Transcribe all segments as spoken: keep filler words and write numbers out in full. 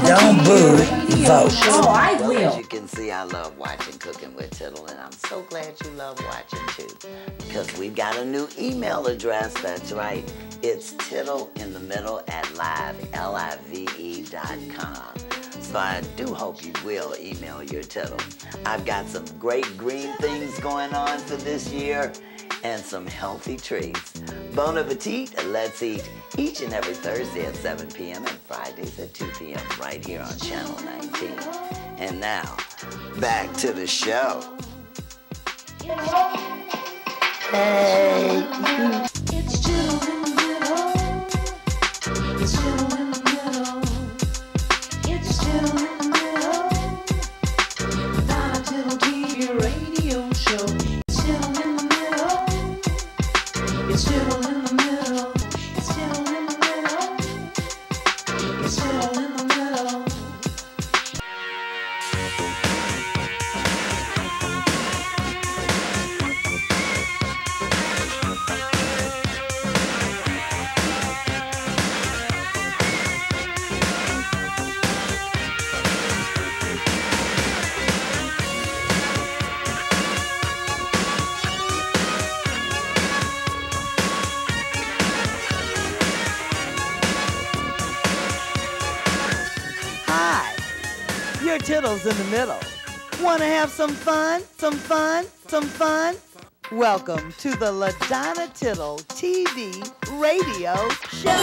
Don't boo, vote. Oh, I Well, will. as you can see, I love watching Cookin Wit Tittle, and I'm so glad you love watching too. Because we've got a new email address, that's right. It's tittle in the middle at live, L I V E dot com. So I do hope you will email your tittle. I've got some great green things going on for this year and some healthy treats. Bonappetit, let's eat each and every Thursday at seven p m and Fridays at two p m right here on Channel nineteen. And now, back to the show. Hey. It's Tittle in the middle. It's Tittle in the middle. It's Tittle in the middle. Donna Tittle T V radio show. It's Tittle in the middle. It's Tittle in the middle. It's Tittle in the middle. It's Tittle in the middle. Your tittle's in the middle. Want to have some fun? Some fun? Some fun? Welcome to the LaDonna Tittle T V radio show.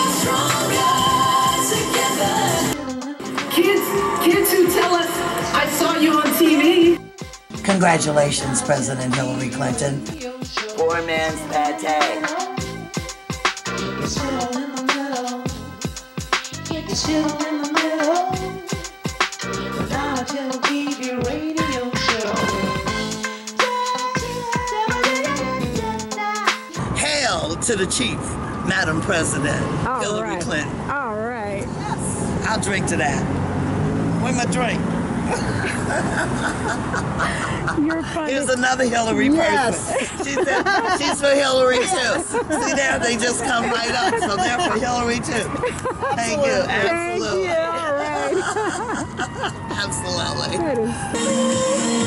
Kids, kids who tell us, I saw you on T V. Congratulations, President Hillary Clinton. Poor man's Pate. It's Tittle in the middle. It's Tittle in the middle. Donna Tittle T V radio show. Hail to the chief, Madam President All Hillary right. Clinton. All right. Yes, I'll drink to that. Where's my drink? You're funny. Here's another Hillary Yes. person. She said she's for Hillary too. See there, they just come right up, so they're for Hillary too. Thank you. Thank Absolutely. you. All right. Absolutely. That is-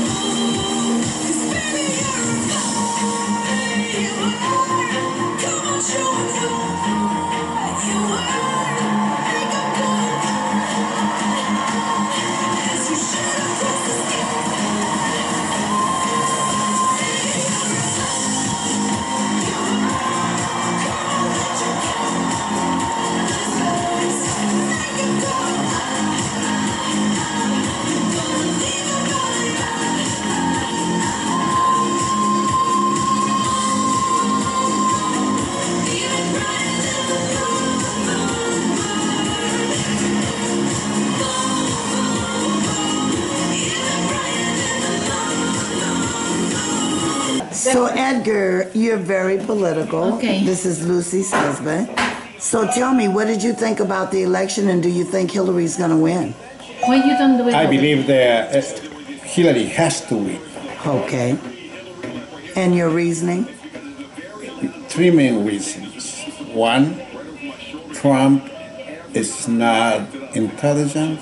So Edgar, you're very political. Okay. This is Lucy's husband. So tell me, what did you think about the election, and do you think Hillary's going to win? What you done with I believe that uh, Hillary has to win. Okay. And your reasoning? Three main reasons. One, Trump is not intelligent.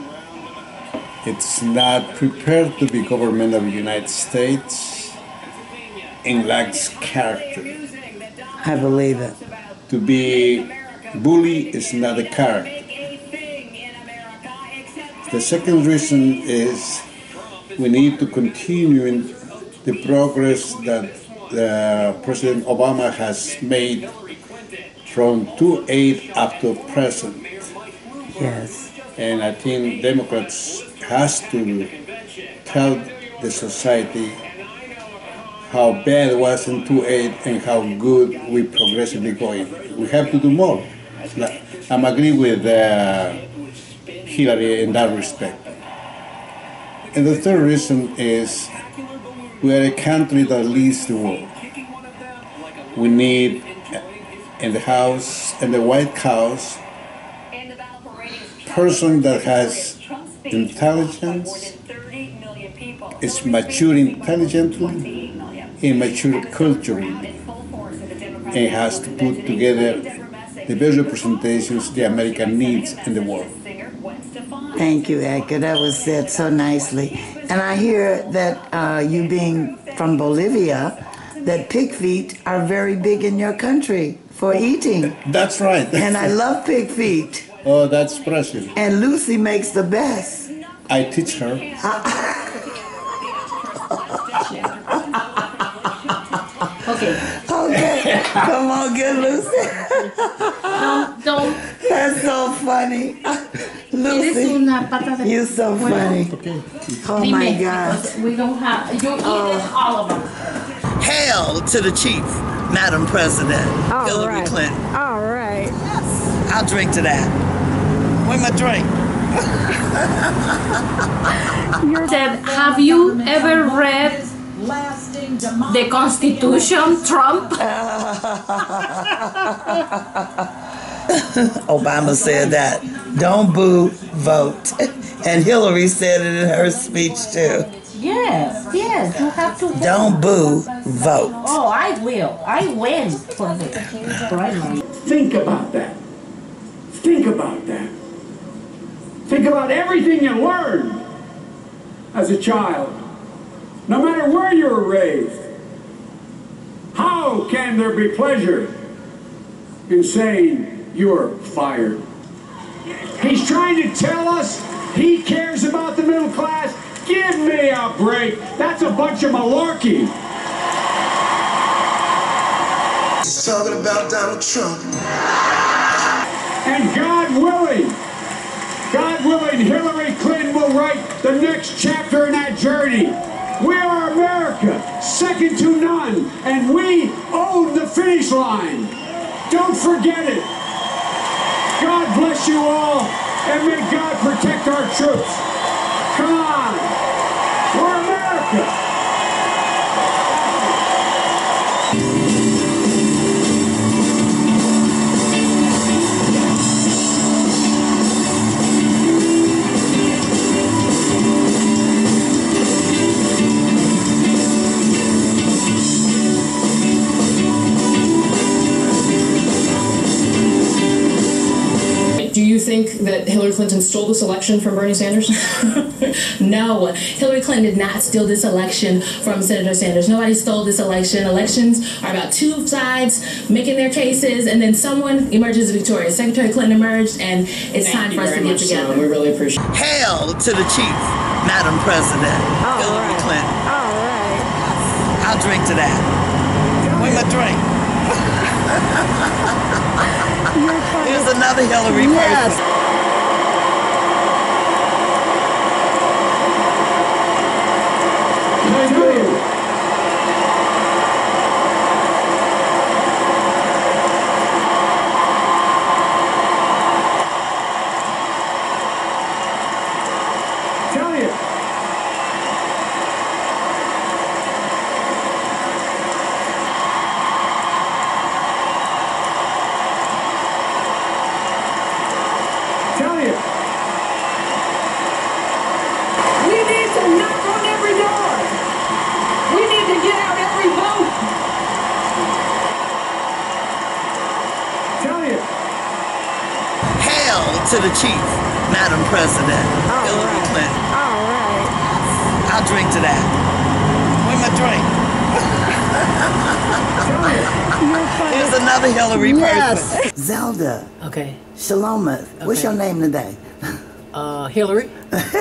It's not prepared to be government of the United States and lacks character. I believe it. To be bully is not a character. The second reason is we need to continue in the progress that uh, President Obama has made from two eight up to present. Yes. And I think Democrats has to tell the society how bad it was in two eight and how good we progressively going. We have to do more. I'm agree with uh, Hillary in that respect. And the third reason is we are a country that leads the world. We need in the House, in the White House, person that has intelligence, is mature intelligently, and mature culturally, and has to put together the best representations the American needs in the world. Thank you, Edgar. That was said so nicely. And I hear that uh, you being from Bolivia, that pig feet are very big in your country for eating. That's right. And I love pig feet. Oh, that's precious. And Lucy makes the best. I teach her. Okay. Okay, come on, get Lucy. Don't, don't. That's so funny. Eres Lucy, una pata de... you're so funny. Oh Dime, my God. because we don't have... You eat Oh. all of them. Hail to the chief, Madam President, All Hillary right. Clinton. All right. I'll drink to that. Where's my drink? Said, have you ever read the Constitution, Trump? Obama said that. Don't boo, vote. And Hillary said it in her speech too. Yes, yes, you have to vote. Don't boo, vote. Oh, I will. I win for the primary. Think about that. Think about that. Think about everything you learned as a child, no matter where you were raised. How can there be pleasure in saying you're fired? He's trying to tell us he cares about the middle class. Give me a break. That's a bunch of malarkey. He's talking about Donald Trump. And God willing, God willing, Hillary Clinton will write the next chapter in that journey. We are America, second to none, and we own the finish line. Don't forget it. God bless you all, and may God protect our troops. Come on, we're America. Do you think that Hillary Clinton stole this election from Bernie Sanders? No, Hillary Clinton did not steal this election from Senator Sanders. Nobody stole this election. Elections are about two sides making their cases, and then someone emerges victorious. Secretary Clinton emerged, and it's Thank time for us to get together. So. We really appreciate it. Hail to the chief, Madam President, All Hillary right. Clinton. All right. I'll drink to that. Where's my drink? You're funny. Here's another Hillary Yes. person. Thank you. Tell you. Tell you. We need to knock on every door. We need to get out every vote. Tell you. Hail to the chief, Madam President, All Hillary right. Clinton. All right. I'll drink to that. Where's my drink? You're funny. Here's another Hillary Yes. person. Zelda, Okay. Shalometh, what's Okay. your name today? Uh, Hillary.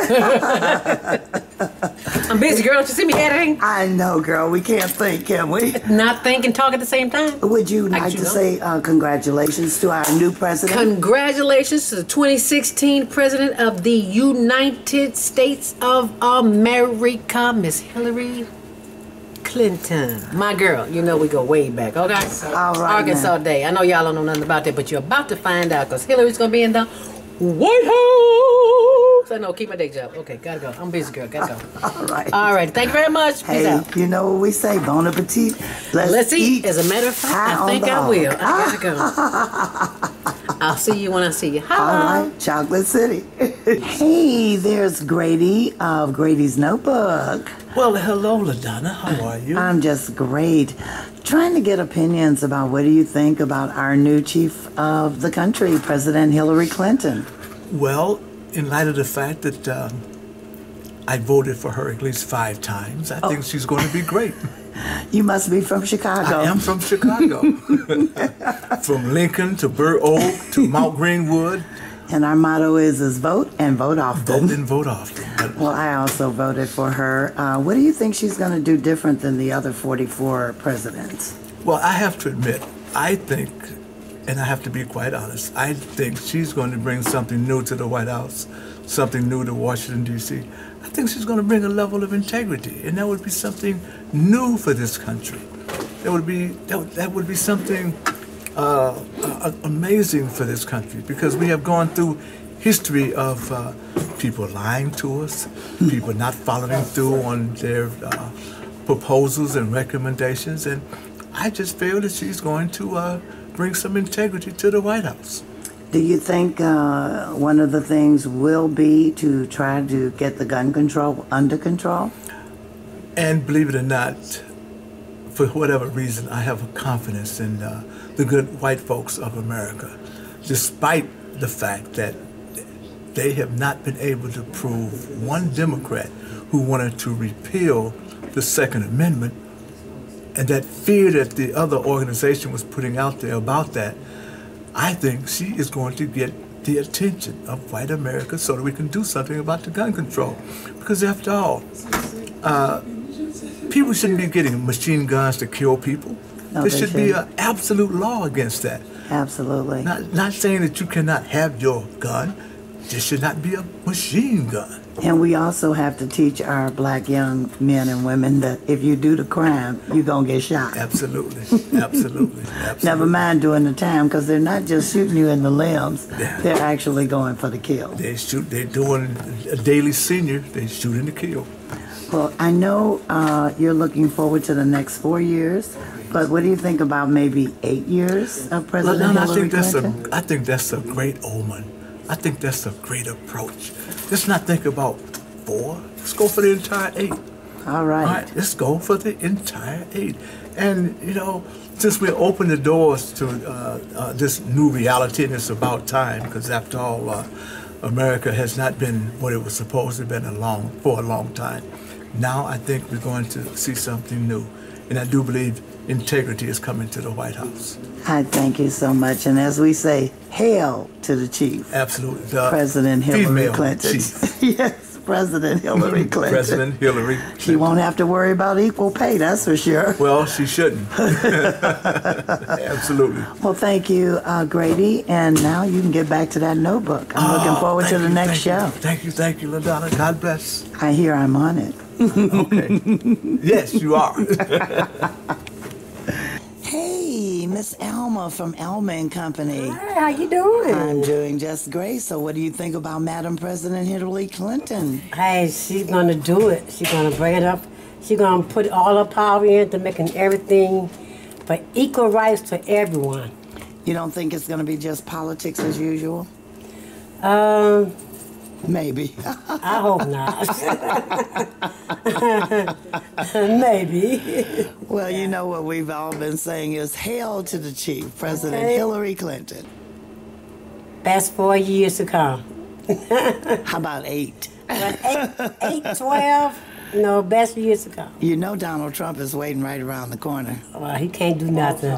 I'm busy, girl. Don't you see me editing? I know, girl. We can't think, can we? Not think and talk at the same time. Would you I like do to not. say uh, congratulations to our new president? Congratulations to the twenty sixteen President of the United States of America, Miss Hillary Clinton. My girl, you know we go way back, okay? All right, Arkansas now. Day. I know y'all don't know nothing about that, but you're about to find out because Hillary's going to be in the White House. I know, keep my day job. Okay, gotta go. I'm busy, girl. Gotta go. All right. All right. Thank you very much. Peace Hey, out. you know what we say, Bonappetit. Let's, Let's eat. As a matter of fact, high I on think the I hog. will. I gotta go. I'll see you when I see you. Hi. All right, Chocolate City. Hey, there's Grady of Grady's Notebook. Well, hello, LaDonna. How are you? I'm just great. Trying to get opinions about what do you think about our new chief of the country, President Hillary Clinton. Well, in light of the fact that um, I voted for her at least five times, I Oh. think she's going to be great. You must be from Chicago. I am from Chicago. From Lincoln to Burr Oak to Mount Greenwood. And our motto is, is vote and vote often. Vote and vote often. Well, I also voted for her. Uh, what do you think she's going to do different than the other forty-four presidents? Well, I have to admit, I think, and I have to be quite honest, I think she's going to bring something new to the White House, something new to Washington, D C I think she's going to bring a level of integrity, and that would be something new for this country. That would be, that would, that would be something uh, uh, amazing for this country, because we have gone through history of uh, people lying to us, people not following through on their uh, proposals and recommendations, and I just feel that she's going to uh, bring some integrity to the White House. Do you think uh, one of the things will be to try to get the gun control under control? And believe it or not, for whatever reason, I have a confidence in uh, the good white folks of America, despite the fact that they have not been able to prove one Democrat who wanted to repeal the Second Amendment, and that fear that the other organization was putting out there about that. I think she is going to get the attention of white America so that we can do something about the gun control. Because after all, uh, people shouldn't be getting machine guns to kill people. No, there they should be shouldn't. an absolute law against that. Absolutely. Not, not saying that you cannot have your gun, there should not be a machine gun. And we also have to teach our black young men and women that if you do the crime, you're going to get shot. Absolutely, absolutely, absolutely. Never mind doing the time, because they're not just shooting you in the limbs, Yeah. they're actually going for the kill. They shoot, they're doing a daily senior, they shooting to kill. Well, I know uh, you're looking forward to the next four years, but what do you think about maybe eight years of President Well, no, I Hillary think that's Clinton? a, I think that's a great omen. I think that's a great approach. Let's not think about four. Let's go for the entire eight. All right. All right, let's go for the entire eight. And, you know, since we opened the doors to uh, uh, this new reality, and it's about time, because after all, uh, America has not been what it was supposed to have been a long, for a long time. Now I think we're going to see something new. And I do believe integrity is coming to the White House. I thank you so much. And as we say, hail to the chief. Absolutely. The President Hillary female Clinton. chief. Yes, President Hillary Clinton. President Hillary Clinton. She won't have to worry about equal pay, that's for sure. Well, she shouldn't. Absolutely. Well, thank you, uh, Grady. And now you can get back to that notebook. I'm looking Oh, forward to thank the you, next thank show. you. Thank you, thank you, LaDonna. God bless. I hear I'm on it. Okay. Yes, you are. Hey, Miss Elma from Elma and Company. Hi, how you doing? I'm doing just great. So what do you think about Madam President Hillary Clinton? Hey, she's gonna do it. She's gonna bring it up. She's gonna put all her power into making everything for equal rights to everyone. You don't think it's going to be just politics as usual? Um, Maybe. I hope not. Maybe. Well, you know what we've all been saying is hail to the chief, President Okay. Hillary Clinton. Best four years to come. How about eight? But eight, eight, twelve, no, best years to come. You know Donald Trump is waiting right around the corner. Well, he can't do nothing.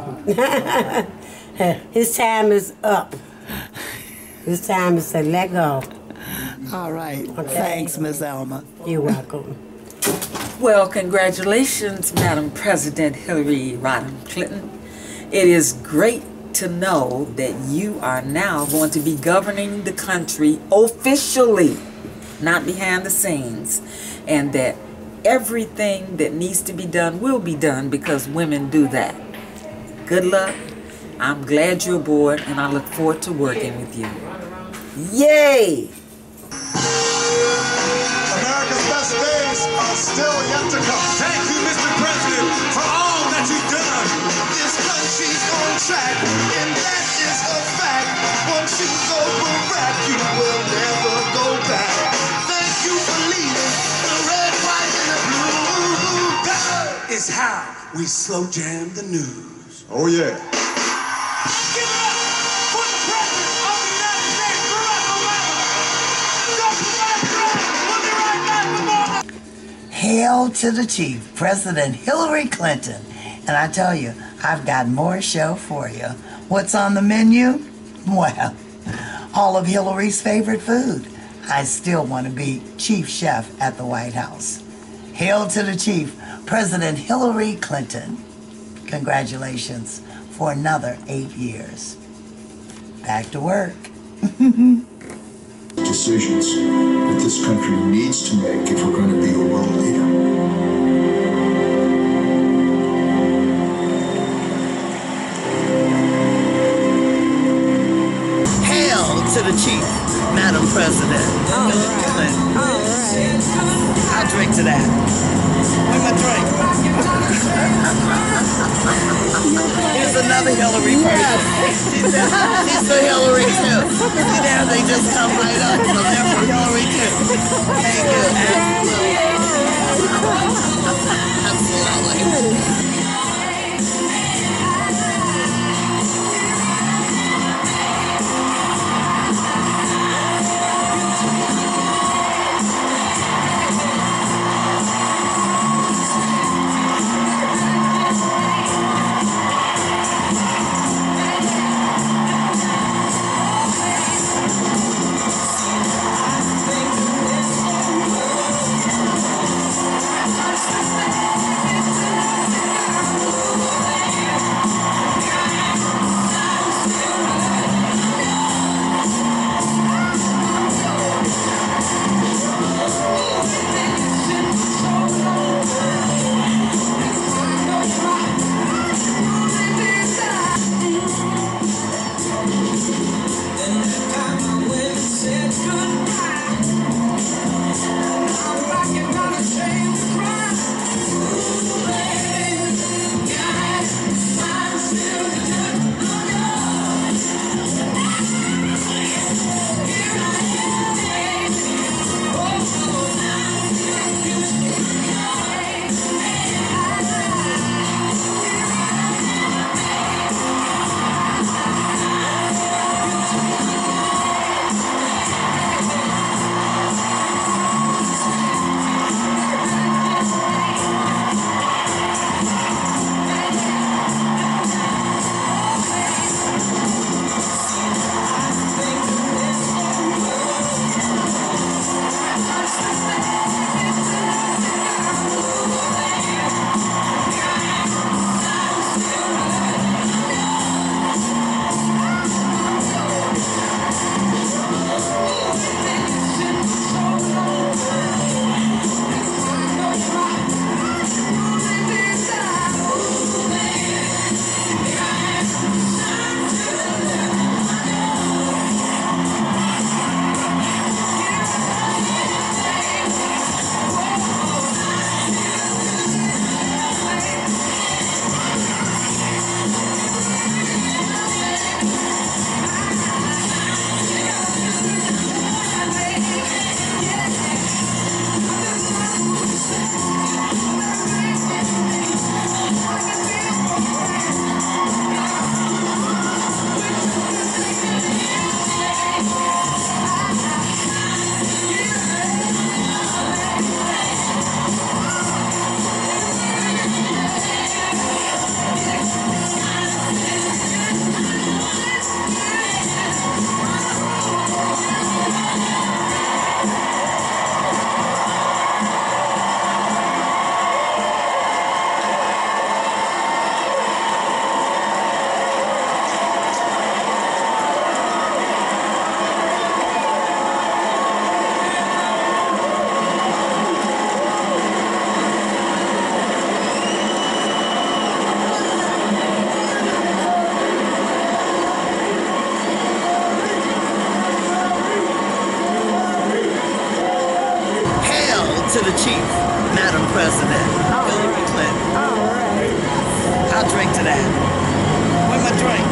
His time is up. His time is to let go. All right. Okay. Thanks, Miss Elma. You're welcome. Well, congratulations, Madam President Hillary Rodham Clinton. It is great to know that you are now going to be governing the country officially, not behind the scenes, and that everything that needs to be done will be done because women do that. Good luck. I'm glad you're aboard, and I look forward to working with you. Yay! America's best days are still yet to come. Thank you, Mister President, for all that you've done. This country's on track, and that is a fact. Once you go back, you will never go back. Thank you for leading the red, white, and the blue. That is how we slow jam the news. Oh, yeah. Give it up for the President of the United States, Barack Obama. Hail to the chief, President Hillary Clinton. And I tell you, I've got more show for you. What's on the menu? Well, all of Hillary's favorite food. I still want to be chief chef at the White House. Hail to the chief, President Hillary Clinton. Congratulations for another eight years. Back to work. Decisions that this country needs to make if we're going to be a world leader. Hail to the chief, Madam President. All right. All right. I'll drink to that. Where's my drink? Here's another Hillary person. She's, a, she's the Hillary too. See there, they just come right up. So they're for Hillary too. Thank you. Absolutely. Absolutely. to the chief, Madam President, Hillary Clinton. All right. I'll drink to that. Where's my drink?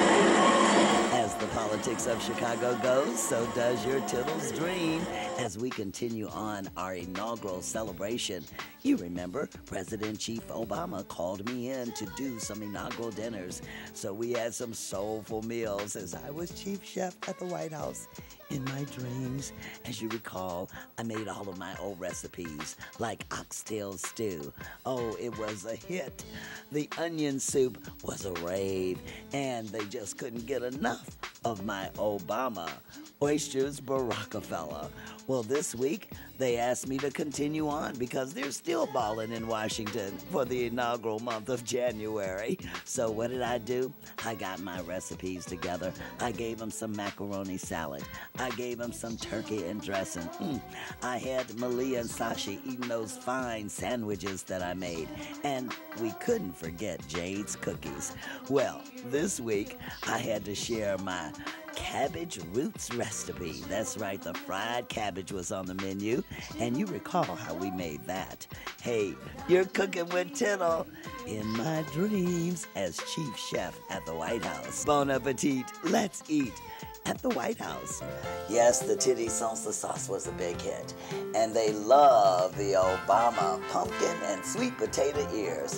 As the politics of Chicago goes, so does your Tittle's dream, as we continue on our inaugural celebration, you remember President Chief Obama called me in to do some inaugural dinners. So we had some soulful meals as I was chief chef at the White House. In my dreams, as you recall, I made all of my old recipes, like oxtail stew. Oh, it was a hit. The onion soup was a rave, and they just couldn't get enough of my Obama oysters Baracafella. Well, this week, they asked me to continue on because they're still balling in Washington for the inaugural month of January. So what did I do? I got my recipes together. I gave them some macaroni salad. I gave them some turkey and dressing. Mm. I had Malia and Sashi eating those fine sandwiches that I made. And we couldn't forget Jade's cookies. Well, this week, I had to share my cabbage roots recipe. That's right, the fried cabbage was on the menu, and you recall how we made that. Hey, you're cooking with Tittle in my dreams as chief chef at the White House. Bonappetit, let's eat at the White House. Yes, the titty salsa sauce was a big hit, and they love the Obama pumpkin and sweet potato ears.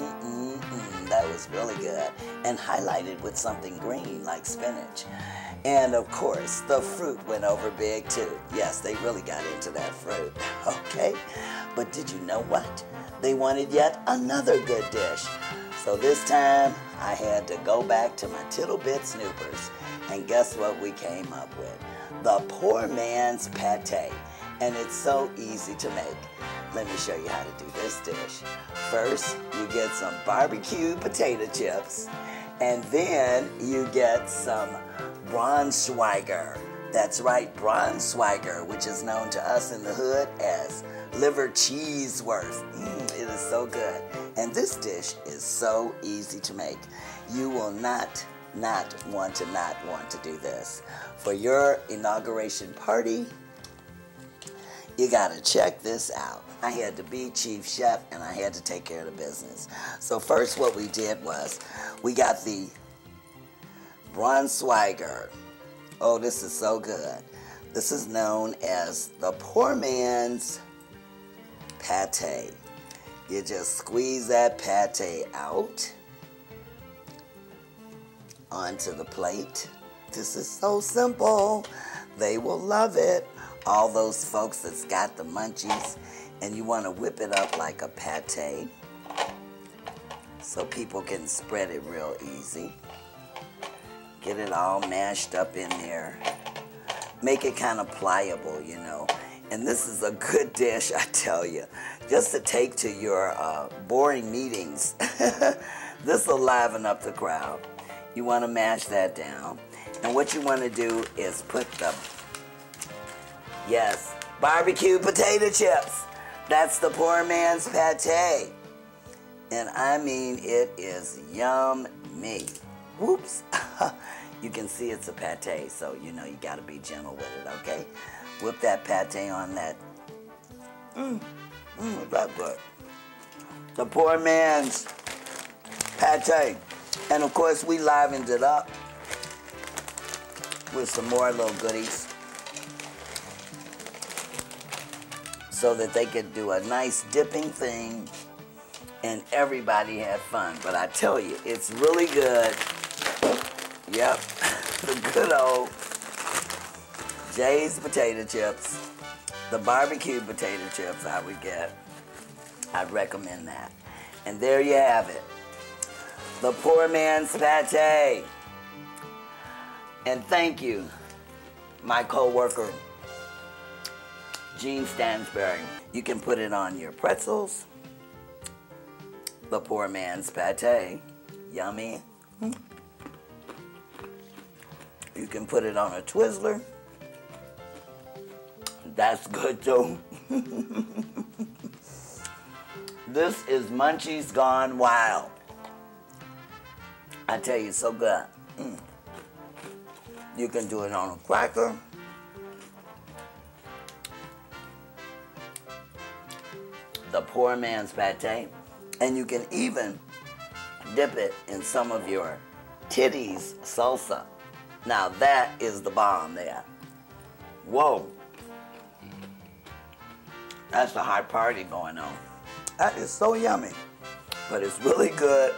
Mm-mm-mm, that was really good, and highlighted with something green like spinach. And of course, the fruit went over big too. Yes, they really got into that fruit. Okay, but did you know what? They wanted yet another good dish. So this time, I had to go back to my Tittle Bit Snoopers. And guess what we came up with? The poor man's pate. And it's so easy to make. Let me show you how to do this dish. First, you get some barbecue potato chips. And then you get some Braunschweiger. That's right, Braunschweiger, which is known to us in the hood as liver cheeseworth. Mm, it is so good. And this dish is so easy to make. You will not, not want to not want to do this. For your inauguration party, you gotta check this out. I had to be chief chef and I had to take care of the business. So first what we did was, we got the Braunschweiger. Oh, this is so good. This is known as the poor man's pate. You just squeeze that pate out onto the plate. This is so simple. They will love it. All those folks that's got the munchies, and you want to whip it up like a pate so people can spread it real easy. Get it all mashed up in there. Make it kind of pliable, you know. And this is a good dish, I tell you, just to take to your uh, boring meetings. This will liven up the crowd. You want to mash that down. And what you want to do is put the, yes, barbecue potato chips. That's the poor man's pate. And I mean, it is yummy. Whoops. You can see it's a pate, so you know you gotta be gentle with it, okay? Whip that pate on that. Mmm, mmm, that's good. The poor man's pate. And of course, we livened it up with some more little goodies so that they could do a nice dipping thing and everybody had fun. But I tell you, it's really good. Yep, the good old Jay's potato chips, the barbecue potato chips I would get. I'd recommend that. And there you have it, the poor man's pate. And thank you, my co-worker, Gene Stansberry. You can put it on your pretzels, the poor man's pate, yummy. You can put it on a Twizzler. That's good too. This is Munchies Gone Wild. I tell you, so good. Mm. You can do it on a cracker. The poor man's pate. And you can even dip it in some of your titties salsa. Now that is the bomb there. Whoa. That's a hot party going on. That is so yummy. But it's really good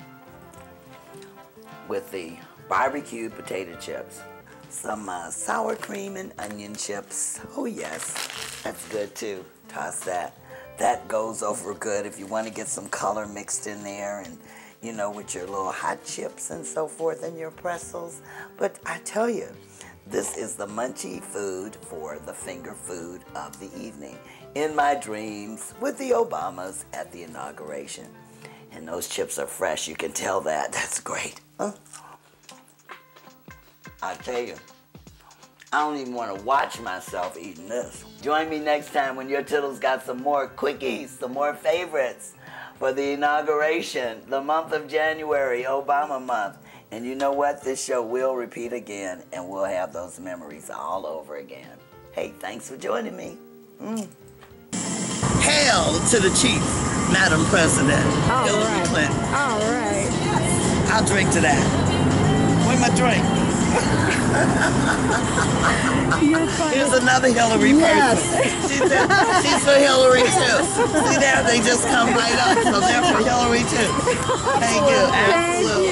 with the barbecue potato chips. Some uh, sour cream and onion chips. Oh yes, that's good too. Toss that. That goes over good if you want to get some color mixed in there, and you know, with your little hot chips and so forth and your pretzels. But I tell you, this is the munchy food for the finger food of the evening. In my dreams with the Obamas at the inauguration. And those chips are fresh, you can tell that. That's great. Huh? I tell you, I don't even want to watch myself eating this. Join me next time when your Tittle's got some more quickies, some more favorites for the inauguration, the month of January, Obama month. And you know what? This show will repeat again, and we'll have those memories all over again. Hey, thanks for joining me. Mm. Hail to the chief, Madam President, All Hillary right. Clinton. All right. I'll drink to that. Where's my drink? You're funny. Here's another Hillary Yes. person. She's, a, she's for Hillary too. See there, they just come right up, so they're for Hillary too. Thank you. Absolutely.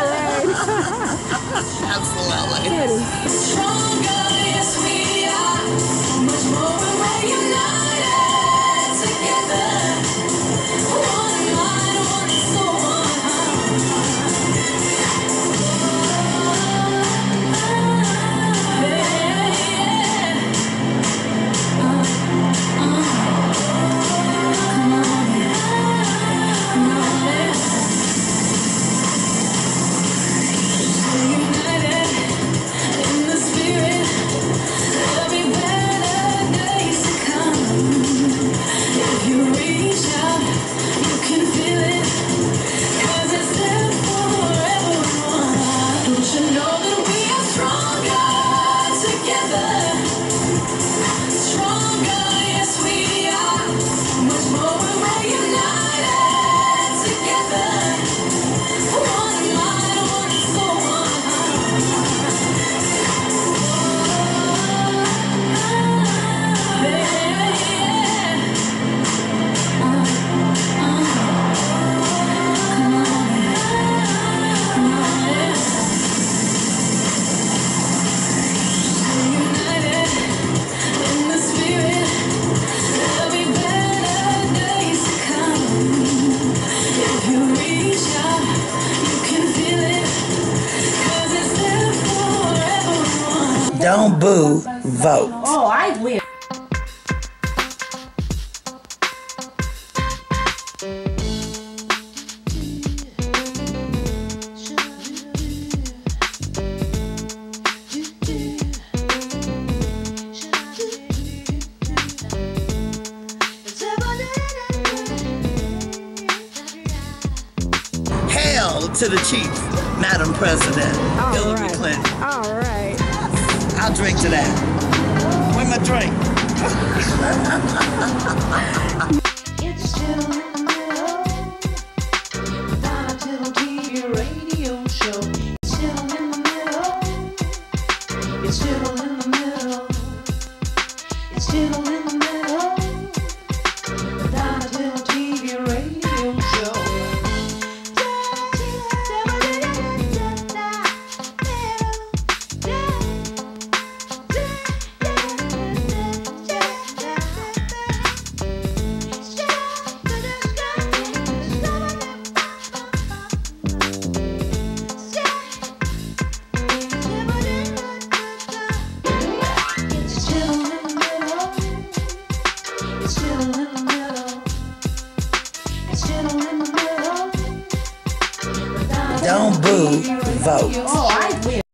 Absolutely. Stronger, yes we are. Much more when we're united together. One mind, one soul, one Don't boo, vote. Oh, I win. Hail to the chief, Madam President, All Hillary right. Clinton. All right. I'll drink to that. Where's my drink? It's still in the middle. Donna Tittle T V radio show. It's still in the middle. It's still in the middle. It's still in the middle. The Donna Tittle T V radio show. Don't boo, vote. Oh, I win.